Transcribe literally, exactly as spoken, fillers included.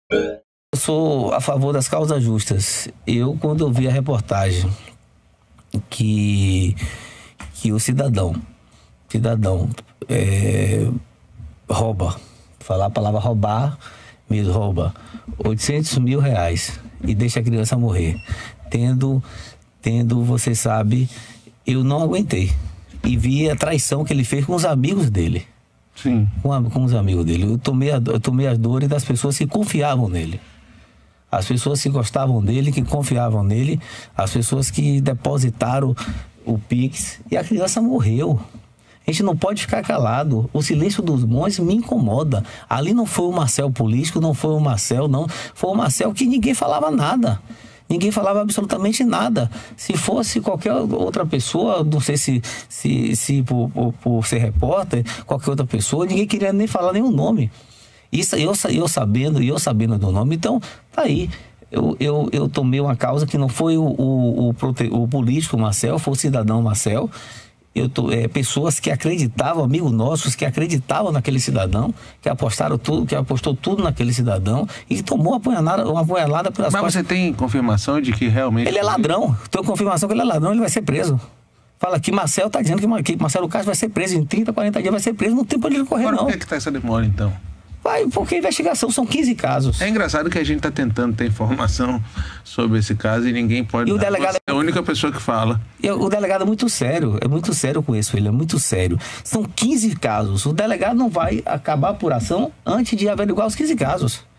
Eu sou a favor das causas justas. Eu, quando eu vi a reportagem que, que o cidadão, cidadão é, rouba, falar a palavra roubar, mesmo rouba, oitocentos mil reais e deixa a criança morrer, tendo, tendo, você sabe, eu não aguentei. E vi a traição que ele fez com os amigos dele. Sim. Com, a, com os amigos dele. Eu tomei, a, eu tomei as dores das pessoas que confiavam nele. As pessoas que gostavam dele, que confiavam nele, as pessoas que depositaram o Pix, e a criança morreu. A gente não pode ficar calado. O silêncio dos montes me incomoda. Ali não foi o Marcel político, não foi o Marcel, não. Foi o Marcel que ninguém falava nada. Ninguém falava absolutamente nada. Se fosse qualquer outra pessoa, não sei se, se, se por, por, por ser repórter, qualquer outra pessoa, ninguém queria nem falar nenhum nome. Isso eu, eu sabendo, eu sabendo do nome, então tá aí. Eu, eu, eu tomei uma causa que não foi o, o, o, o político Marcel, foi o cidadão Marcel. Eu tô, é, pessoas que acreditavam, amigos nossos que acreditavam naquele cidadão, que apostaram tudo, que apostou tudo naquele cidadão e tomou uma apunhalada, uma apunhalada pelas Mas costas. você tem confirmação de que realmente... Ele é ladrão. Tenho confirmação que ele é ladrão, ele vai ser preso. Fala que Marcel tá dizendo que, que Marcelo Castro vai ser preso em trinta, quarenta dias, vai ser preso, não tem pra onde ele correr. Agora, não. por que que tá essa demora, então? Vai, porque a investigação são quinze casos. É engraçado que a gente está tentando ter informação sobre esse caso e ninguém pode. E o dar. delegado Você é a única pessoa que fala. E o delegado é muito sério, é muito sério com isso, ele é muito sério. São quinze casos. O delegado não vai acabar a apuração antes de averiguar os quinze casos.